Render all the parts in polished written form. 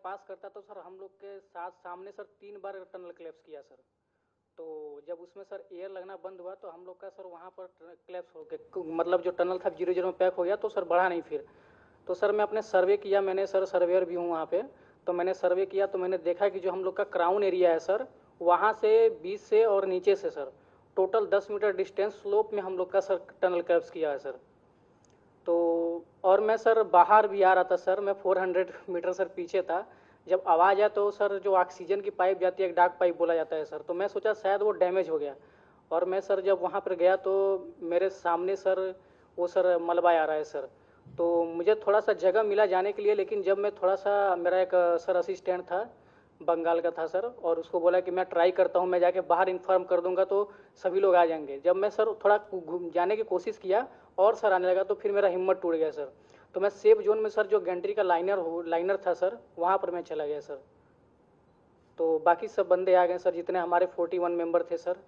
पास करता तो सर हम लोग के साथ सामने सर 3 बार टनल क्लैप्स किया सर। तो जब उसमें सर एयर लगना बंद हुआ तो हम लोग का सर वहाँ पर क्लैप्स हो गया, मतलब जो टनल था 0-0 में पैक हो गया, तो सर बढ़ा नहीं फिर। तो सर मैं अपने सर्वे किया, मैंने सर सर्वेयर भी हूँ वहाँ पे, तो मैंने सर्वे किया तो मैंने देखा कि जो हम लोग का क्राउन एरिया है सर, वहाँ से बीच से और नीचे से sir total 10 metre distance slope में हम लोग का सर टनल क्लैप्स किया है सर। तो और मैं सर बाहर भी आ रहा था सर, मैं 400 मीटर सर पीछे था। जब आवाज़ आया तो सर जो ऑक्सीजन की पाइप जाती है, एक डाक पाइप बोला जाता है सर, तो मैं सोचा शायद वो डैमेज हो गया। और मैं सर जब वहाँ पर गया तो मेरे सामने सर वो सर मलबा आ रहा है सर। तो मुझे थोड़ा सा जगह मिला जाने के लिए, लेकिन जब मैं थोड़ा सा, मेरा एक सर असिस्टेंट था, बंगाल का था सर, और उसको बोला कि मैं ट्राई करता हूँ, मैं जाके बाहर इन्फॉर्म कर दूंगा तो सभी लोग आ जाएंगे। जब मैं सर थोड़ा घूम जाने की कोशिश किया और सर आने लगा तो फिर मेरा हिम्मत टूट गया सर। तो मैं सेफ जोन में सर जो गैंट्री का लाइनर था सर, वहाँ पर मैं चला गया सर। तो बाकी सब बंदे आ गए सर, जितने हमारे 41 मेंबर थे सर।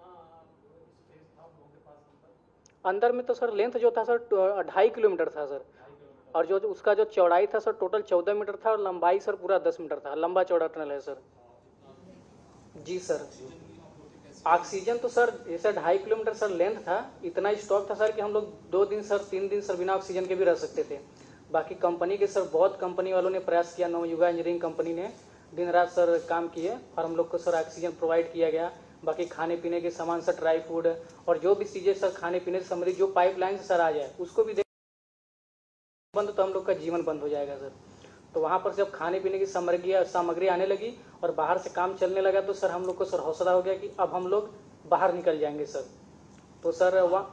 अंदर में तो सर लेंथ जो था सर 2.5 किलोमीटर था सर, और जो उसका जो चौड़ाई था सर टोटल 14 मीटर था, और लंबाई सर पूरा 10 मीटर था, लंबा चौड़ा टनल है सर। जी सर। ऑक्सीजन तो सर जैसे 2.5 किलोमीटर सर लेंथ था, इतना स्टॉक था सर कि हम लोग 2 दिन सर 3 दिन सर बिना ऑक्सीजन के भी रह सकते थे। बाकी कंपनी के सर बहुत कंपनी वालों ने प्रयास किया, नवयुगा इंजीनियरिंग कंपनी ने दिन रात सर काम किए और हम लोग को सर ऑक्सीजन प्रोवाइड किया गया। बाकी खाने पीने के सामान सर, ड्राई फूड और जो भी चीज़ें सर खाने पीने से संबंधित जो पाइपलाइन से सर आ जाए उसको भी बंद, तो हम लोग का जीवन बंद हो जाएगा सर। तो वहाँ पर जब खाने पीने की सामग्री आने लगी और बाहर से काम चलने लगा तो सर हम लोग को सर हौसला हो गया कि अब हम लोग बाहर निकल जाएंगे सर। तो सर वहाँ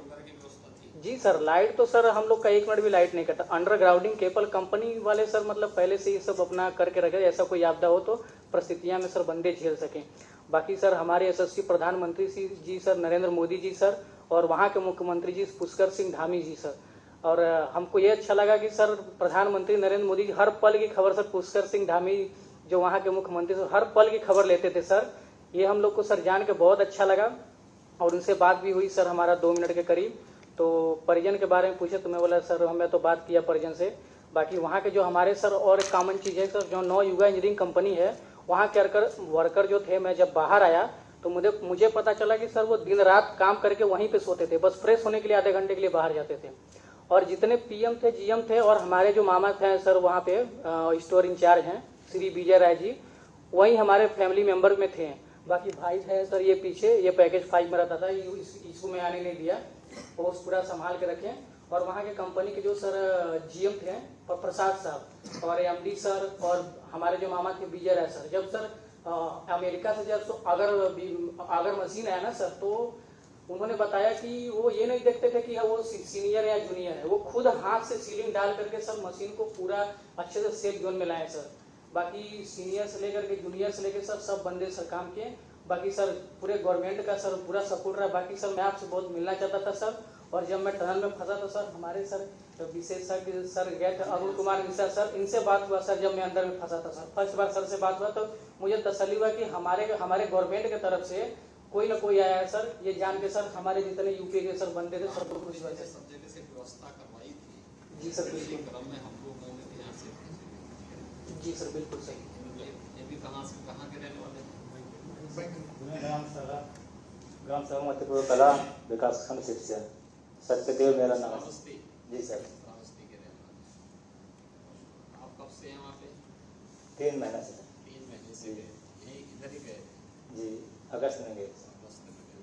जी सर, लाइट तो सर हम लोग का 1 मिनट भी लाइट नहीं कटा। अंडरग्राउंडिंग केबल कंपनी वाले सर मतलब पहले से ही सब अपना करके रखे, ऐसा कोई आपदा हो तो परिस्थितियाँ में सर बंदे झेल सकें। बाकी सर हमारे यशस्वी प्रधानमंत्री जी सर नरेंद्र मोदी जी सर, और वहाँ के मुख्यमंत्री जी पुष्कर सिंह धामी जी सर। और हमको ये अच्छा लगा कि सर प्रधानमंत्री नरेंद्र मोदी जी हर पल की खबर सर पुष्कर सिंह धामी जो वहाँ के मुख्यमंत्री सर हर पल की खबर लेते थे सर। ये हम लोग को सर जान के बहुत अच्छा लगा, और उनसे बात भी हुई सर हमारा 2 मिनट के करीब। तो परिजन के बारे में पूछे तो मैं बोला सर हमें तो बात किया परिजन से। बाकी वहाँ के जो हमारे सर और एक कॉमन चीज़ है सर, जो नवयुगा इंजीनियरिंग कंपनी है वहाँ के वर्कर जो थे, मैं जब बाहर आया तो मुझे पता चला कि सर वो दिन रात काम करके वहीं पे सोते थे, बस फ्रेश होने के लिए आधे घंटे के लिए बाहर जाते थे। और जितने पीएम थे, जीएम थे, और हमारे जो मामा थे सर वहाँ पे स्टोर इंचार्ज हैं श्री विजय राय जी, वही हमारे फैमिली मेंबर में थे। बाकी भाई थे सर ये पीछे, ये पैकेज 5 में रहता था, इसको में आने नहीं दिया, वो पूरा संभाल के रखे। और वहाँ के कंपनी के जो सर जीएम थे और प्रसाद साहब और एमडी सर, और हमारे जो मामा थे विजय राय सर, जब सर अमेरिका से जब तो अगर मशीन आया ना सर, तो उन्होंने बताया कि वो ये नहीं देखते थे कि वो सीनियर या जूनियर है, वो खुद हाथ से सीलिंग डाल करके सर मशीन को पूरा अच्छे से सेफ जोन में लाए सर। बाकी सीनियर से लेकर के जूनियर से लेकर सर सब बंदे सर काम किए। बाकी सर पूरे गवर्नमेंट का सर पूरा सपोर्ट रहा। बाकी सर मैं आपसे बहुत मिलना चाहता था सर, और जब मैं टनल में फंसा तो सर हमारे सर विशेषज्ञ सर गए थे अरुण कुमार मिश्रा सर, इनसे बात हुआ सर जब मैं अंदर में फंसा था सर। फर्स्ट बार सर से बात हुआ तो मुझे तसल्ली हुआ कि हमारे गवर्नमेंट की तरफ से कोई ना कोई आया है सर, ये जान के सर हमारे जितने यूपी के सर बंदे थे सब लोग खुश हुए थे। सब जगह से व्यवस्था करवाई थी जी सर बिल्कुल। क्रम में हम लोगों ने यहाँ से जी सर बिल्कुल सही। ये भी कहाँ के रहने वाले ग्राम सभा मध्यपुर कला विकास खंड शिक्षा सत्यदेव मेरा नाम है। जी सर। श्रावस्ती के रहने वाले। आप कब से हैं वहाँ पे? 3 महीना से। 3 महीने से गए, यहीं इधर ही गए? जी अगस्त में गए। अगस्त में गए।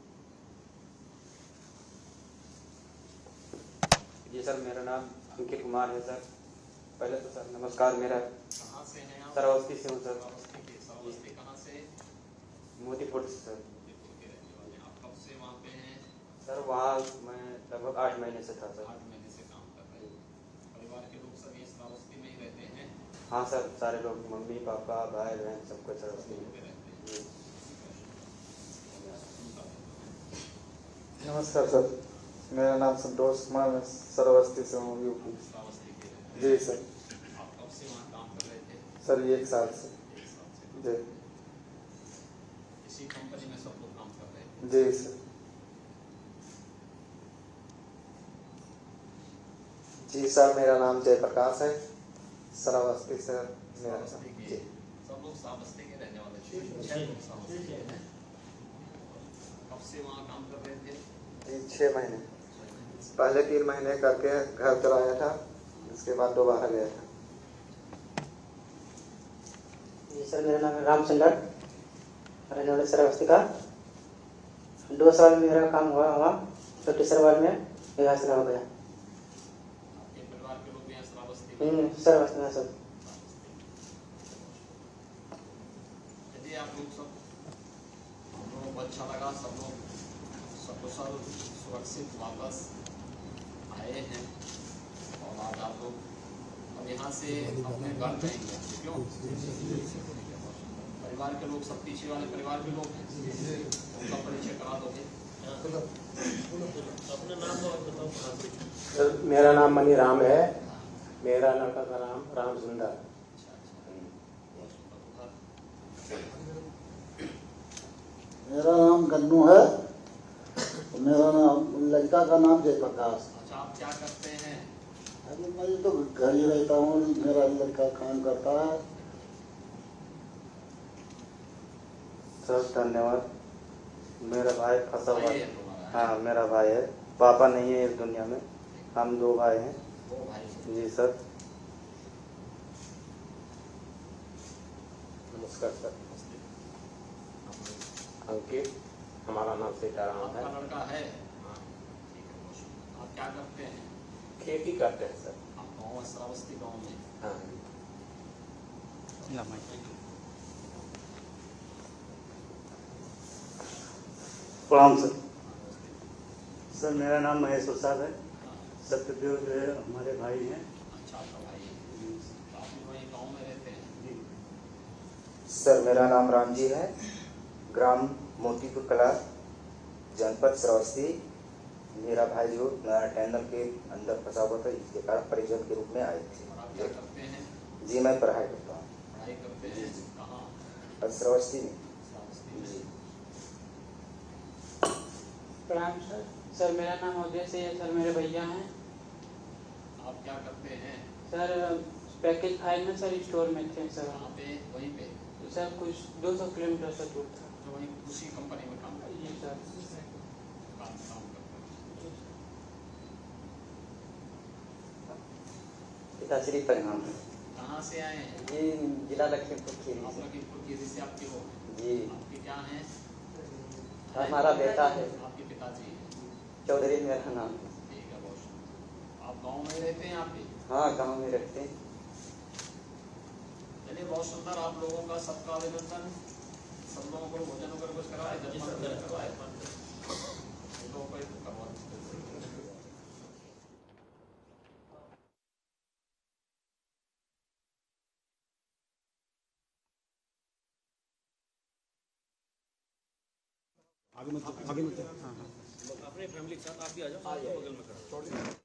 जी सर, मेरा नाम अंकित कुमार है सर। पहले तो सर नमस्कार। मेरा कहाँ से हैं आप? श्रावस्ती से हूँ सर। श्रावस्ती कहाँ से? मोतीपुर से सर। मोतीपुर के रहने वाले। आप कब से वहाँ पे हैं? सर वहाँ मैं लगभग 8 महीने से था सर। 8 महीने से काम कर रहे हैं। परिवार के लोग सभी श्रावस्ती में ही रहते हैं? हाँ सर, सारे लोग मम्मी पापा भाई बहन सबको श्रावस्ती में रहते हैं। नमस्कार सर, मेरा नाम संतोष कुमार, मैं श्रावस्ती से हूँ, यूपी। श्रावस्ती के रहने जी सर। आप कब से वहाँ काम कर रहे थे? सर 1 साल से। 1 साल से। जी इसी कंपनी में सब लोग काम कर रहे हैं? जी सर। जी सर, मेरा नाम जयप्रकाश है, श्रावस्ती से मेरा श्रावस्ती के जी सब लोग श्रावस्ती के रहने वाले थे। 6 लोग श्रावस्ती के हैं। कब से वहाँ काम कर रहे थे? जी 6 महीने। पहले 3 महीने करके घर चलाया था, उसके बाद दोबारा गया था। जी सर, मेरा नाम है रामचंद्र, रहने वाले श्रावस्ती का। 2 साल में मेरा काम हुआ वहाँ, तो तीसरे बार में यहाँ से हो गया। आपके परिवार के लोग भी हैं श्रावस्ती में? श्रावस्ती में सब। चलिए आप लोग सब, हम लोगों को अच्छा लगा, सब लोग सकुशल सुरक्षित वापस आए हैं। और आज आप लोग अब यहाँ से अपने घर जाएंगे, क्यों? परिवार के लोग सब पीछे वाले परिवार के लोग हैं, उनका परिचय करा दोगे? अपना नाम और बताओ। सर मेरा नाम मनीराम है, मेरा लड़का का नाम राम सुंदर। मेरा नाम गन्नू है, मेरा नाम लड़का का नाम जयप्रकाश। अच्छा, आप क्या करते हैं? अभी मैं तो घर ही रहता हूँ, मेरा लड़का काम करता है। सर धन्यवाद। मेरा भाई फंसा हुआ भाई है। है तुम्हारा? हाँ मेरा भाई है, पापा नहीं है इस दुनिया में, हम 2 भाई हैं। 2 भाई। जी सर। नमस्कार सर, अंकित, हमारा नाम सीताराम है। आपका लड़का है? हाँ, ठीक है, बहुत शुक्रिया। आप क्या करते हैं? खेती करते हैं सर। आप गाँव में, श्रावस्ती गाँव में? हाँ। प्रणाम सर। सर मेरा नाम महेश प्रसाद है। सत्यदेव जो है हमारे भाई हैं। अच्छा, आपका भाई है। तो आप लोग वहीं गाँव में रहते हैं? सर मेरा नाम रामजी है, ग्राम मोतीपुर कला, जनपद श्रावस्ती। मेरा भाई जो टनल के अंदर फंसा हुआ था, इसके कारण परिजन के रूप में आए थे। और आप क्या करते हैं? जी मैं पढ़ाई करता हूँ। पढ़ाई करते हैं? कहाँ? श्रावस्ती में। श्रावस्ती में। जी प्रणाम सर। सर मेरा नाम अजय से है, सर मेरे भैया हैं। आप क्या करते हैं? सर पैकेज 5 में सर स्टोर में थे सर। कहाँ पे? वहीं पे? सर कुछ 200 किलोमीटर से दूर था। जो वहीं उसी कंपनी में काम करते जी सर। काम करते हैं? पिताश्री परिणाम। कहाँ से आए हैं? ये जिला लखीमपुर खीरी आप से। लखीमपुर खीरी से आपके हो? जी। आपके क्या हैं? हमारा बेटा है। आपके पिताजी हैं? चौधरी मेरा नाम। ठीक है, बहुत शुक्रिया। आप गाँव में रहते हैं? आप भी? हाँ गाँव में रहते हैं। चलिए, बहुत सुंदर। आप लोगों का सबका अभिनंदन। सब लोगों को भोजन वगैरह कुछ करवाए? जलपान करवाए? लोगों को करवा। आगे मत, आगे मत। हाँ हाँ, अपने फैमिली के साथ आप भी आ जाओ, बगल में खड़ा।